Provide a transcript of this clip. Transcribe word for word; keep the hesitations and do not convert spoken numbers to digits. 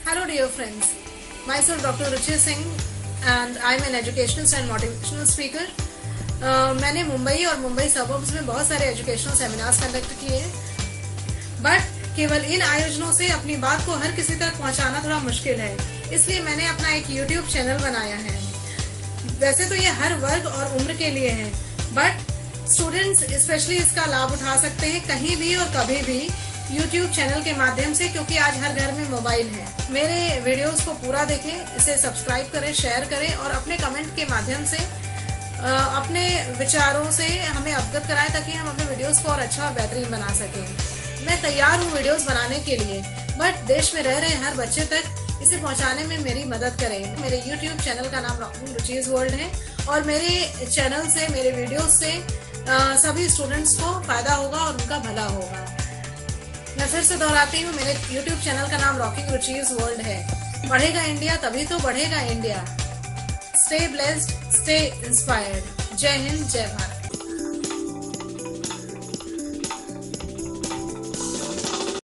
Hello dear friends, myself Doctor Ruchi Singh and I am an educationist and motivational speaker. uh, मैंने मुंबई और Mumbai suburbs में बहुत सारे educational seminars conduct किए हैं, बट केवल इन आयोजनों से अपनी बात को हर किसी तक पहुंचाना थोड़ा मुश्किल है, इसलिए मैंने अपना एक यूट्यूब चैनल बनाया है। वैसे तो ये हर वर्ग और उम्र के लिए है, बट स्टूडेंट्स स्पेशली इसका लाभ उठा सकते हैं कहीं भी और कभी भी यूट्यूब चैनल के माध्यम से, क्योंकि आज हर घर में मोबाइल है। मेरे वीडियोस को पूरा देखें, इसे सब्सक्राइब करें, शेयर करें और अपने कमेंट के माध्यम से अपने विचारों से हमें अवगत कराएं, ताकि हम अपने वीडियोस को और अच्छा और बेहतरीन बना सकें। मैं तैयार हूँ वीडियोस बनाने के लिए, बट देश में रह रहे हर बच्चे तक इसे पहुंचाने में मेरी मदद करें। मेरे यूट्यूब चैनल का नाम रॉकिंग रुचीज वर्ल्ड है और मेरे चैनल से, मेरे वीडियोस से आ, सभी स्टूडेंट्स को फायदा होगा और उनका भला होगा। मैं फिर से दोहराती हूँ, मेरे YouTube चैनल का नाम रॉकिंग रुचीज वर्ल्ड है। बढ़ेगा इंडिया तभी तो बढ़ेगा India. Stay blessed, stay inspired. Jai Hind, जय भारत।